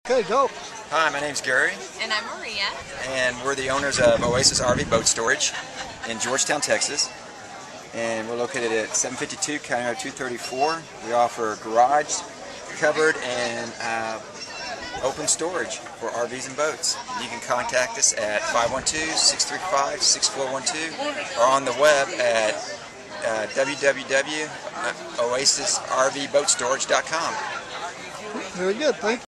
Okay, go. Hi, my name's Gary, And I'm Maria. and we're the owners of Oasis RV Boat Storage in Georgetown, Texas. And we're located at 752 County Road 234. We offer garage, covered, and open storage for RVs and boats. You can contact us at 512-635-6412 or on the web at www.oasisrvboatstorage.com. Very good. Thank you.